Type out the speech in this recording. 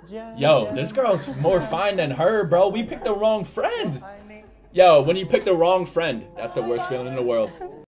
Yo, this girl's more fine than her, bro. We picked the wrong friend. Yo, when you pick the wrong friend, that's the worst feeling in the world.